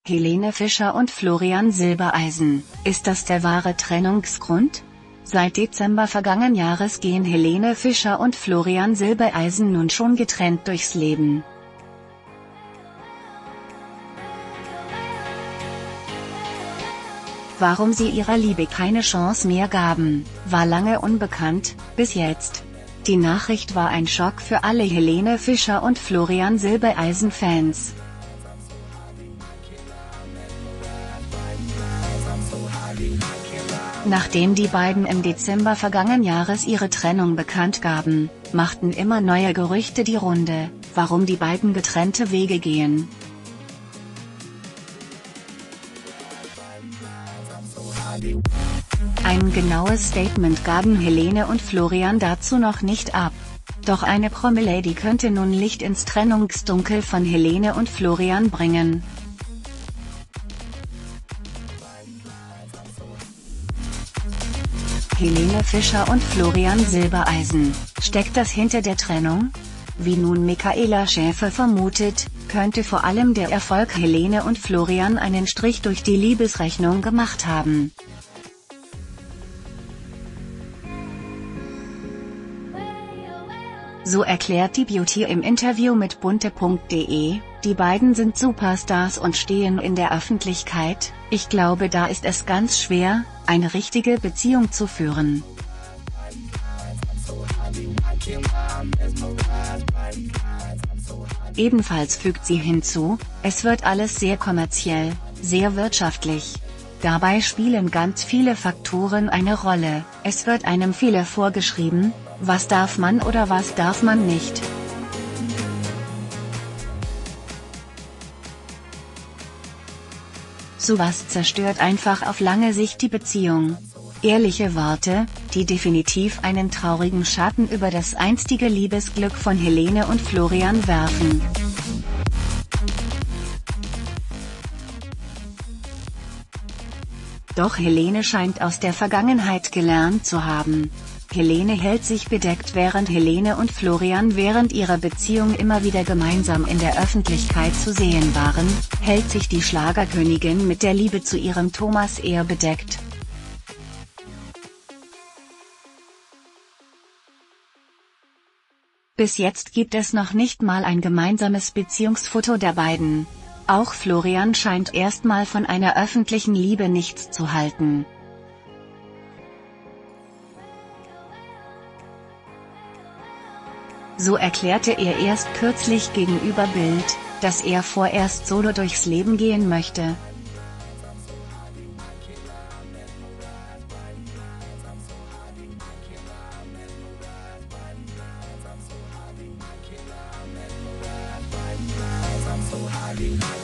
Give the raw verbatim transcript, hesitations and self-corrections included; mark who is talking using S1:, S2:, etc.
S1: Helene Fischer und Florian Silbereisen, ist das der wahre Trennungsgrund? Seit Dezember vergangenen Jahres gehen Helene Fischer und Florian Silbereisen nun schon getrennt durchs Leben. Warum sie ihrer Liebe keine Chance mehr gaben, war lange unbekannt, bis jetzt. Die Nachricht war ein Schock für alle Helene Fischer und Florian Silbereisen-Fans. Nachdem die beiden im Dezember vergangenen Jahres ihre Trennung bekannt gaben, machten immer neue Gerüchte die Runde, warum die beiden getrennte Wege gehen. Ein genaues Statement gaben Helene und Florian dazu noch nicht ab. Doch eine Promi-Lady könnte nun Licht ins Trennungsdunkel von Helene und Florian bringen. Helene Fischer und Florian Silbereisen, steckt das hinter der Trennung? Wie nun Michaela Schäfer vermutet, könnte vor allem der Erfolg Helene und Florian einen Strich durch die Liebesrechnung gemacht haben. So erklärt die Beauty im Interview mit bunte punkt de, die beiden sind Superstars und stehen in der Öffentlichkeit. Ich glaube, da ist es ganz schwer, eine richtige Beziehung zu führen. Ebenfalls fügt sie hinzu, es wird alles sehr kommerziell, sehr wirtschaftlich. Dabei spielen ganz viele Faktoren eine Rolle, es wird einem viele vorgeschrieben, was darf man oder was darf man nicht. Sowas zerstört einfach auf lange Sicht die Beziehung. Ehrliche Worte, die definitiv einen traurigen Schatten über das einstige Liebesglück von Helene und Florian werfen. Doch Helene scheint aus der Vergangenheit gelernt zu haben. Helene hält sich bedeckt, während Helene und Florian während ihrer Beziehung immer wieder gemeinsam in der Öffentlichkeit zu sehen waren, hält sich die Schlagerkönigin mit der Liebe zu ihrem Thomas eher bedeckt. Bis jetzt gibt es noch nicht mal ein gemeinsames Beziehungsfoto der beiden. Auch Florian scheint erstmal von einer öffentlichen Liebe nichts zu halten. So erklärte er erst kürzlich gegenüber Bild, dass er vorerst solo durchs Leben gehen möchte.
S2: I'm so high.